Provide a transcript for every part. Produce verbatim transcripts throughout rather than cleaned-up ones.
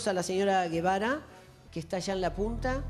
A la señora Guevara, que está allá en la punta.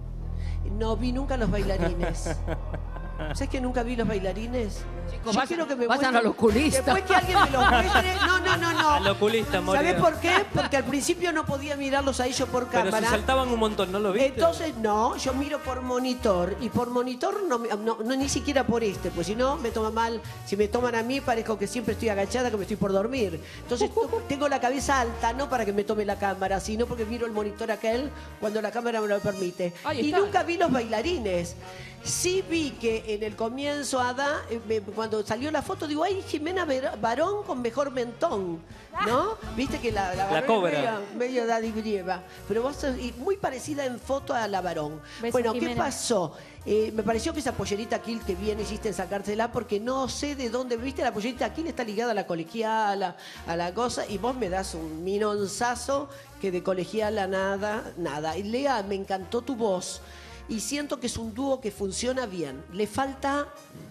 No vi nunca los bailarines. ¿Sabes que nunca vi los bailarines? Chicos, Yo vayan, quiero que me vayan muestren- al oculista. Después que alguien me los muestre. No, no, no, no. Al oculista, Moria. ¿Sabés por qué? Porque al principio no podía mirarlos a ellos por Pero cámara. si saltaban un montón, ¿no lo viste? Entonces, no, yo miro por monitor. Y por monitor, no, me- no, no, ni siquiera por este. Pues si no, me toma mal. Si me toman a mí, parezco que siempre estoy agachada, que me estoy por dormir. Entonces, to- tengo la cabeza alta, no para que me tome la cámara, sino porque miro el monitor aquel cuando la cámara me lo permite. Ahí Y está. nunca vi los bailarines. Sí vi que en el comienzo, Ada, eh, me- cuando salió la foto, digo, ay, Jimena Ver- Barón con mejor mentón, ¿no? Viste que la, la, La Barón es cobra. medio, medio Daddy Brieva, pero vos sos y muy parecida en foto a la Barón. Besos, Bueno, ¿qué Jimena. pasó? Eh, me pareció que esa pollerita Kill que bien hiciste en sacársela porque no sé de dónde, viste, la pollerita Kill está ligada a la colegiala, a la cosa, y vos me das un minonzazo que de colegiala nada, nada. Y Lea, me encantó tu voz. Y siento que es un dúo que funciona bien. Le falta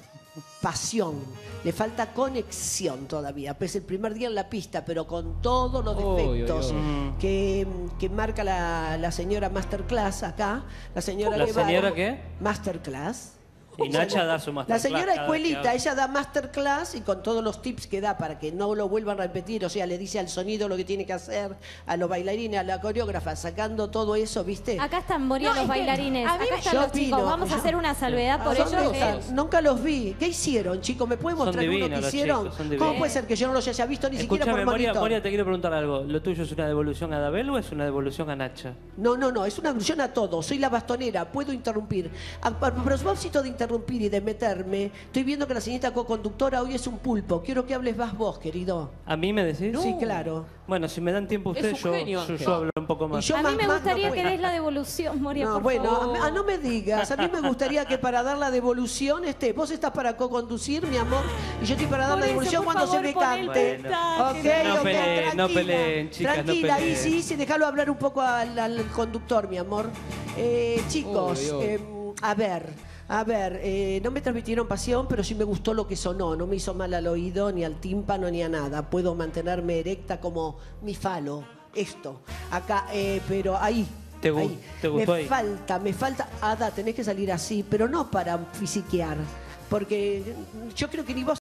pasión, le falta conexión todavía. Pues el primer día en la pista, pero con todos los Uy, defectos uy, uy. Que, que marca la, la señora Masterclass acá. La señora ¿La Guevara. señora qué? Masterclass. Y Nacha da su La masterclass señora cada vez que escuelita, habla. ella da masterclass y con todos los tips que da para que no lo vuelvan a repetir, o sea, le dice al sonido lo que tiene que hacer, a los bailarines, a la coreógrafa, sacando todo eso, ¿viste? Acá están Moria No, los es que bailarines. a mí Acá me- están Yo los opino, chicos. Vamos a yo- hacer una salvedad por ¿A dónde ellos. están? que- Nunca los vi. ¿Qué hicieron, chicos? ¿Me pueden Son mostrar uno divinos que los hicieron? chicos, son ¿Cómo divinos. puede ser que yo no los haya visto ni siquiera Escúchame, por Moria, monitor? Moria, te quiero preguntar algo. ¿Lo tuyo es una devolución a Dabel o es una devolución a Nacha? No, no, no, es una alusión a todo. Soy la bastonera, puedo interrumpir. A, a propósito de interrumpir y de meterme, estoy viendo que la señorita co-conductora hoy es un pulpo. Quiero que hables más vos, querido. ¿A mí me decís? Sí, claro. Bueno, si me dan tiempo Es ustedes, un yo, genio, yo, Ángel. yo hablo un poco más. Y yo A más- mí me más gustaría no que puedo. des la devolución, Moria, No, por bueno, favor. a- a no me digas. A mí me gustaría que para dar la devolución, este, vos estás para co-conducir, mi amor, y yo estoy para dar Por la eso, devolución por cuando favor, se me pon el cante. puntaje. Ok, No ok, peleen, no tranquila. peleen, chicas, no Tranquila, peleen. y sí, sí, déjalo hablar un poco al, al conductor, mi amor. Eh, chicos, Uy, uy. eh, a ver. A ver, eh, no me transmitieron pasión, pero sí me gustó lo que sonó. No me hizo mal al oído, ni al tímpano, ni a nada. Puedo mantenerme erecta como mi falo. Esto, acá, eh, pero ahí. ¿Te gu- ahí. te gustó me ahí? falta, me falta. Ada, tenés que salir así, pero no para fisiquear. Porque yo creo que ni vos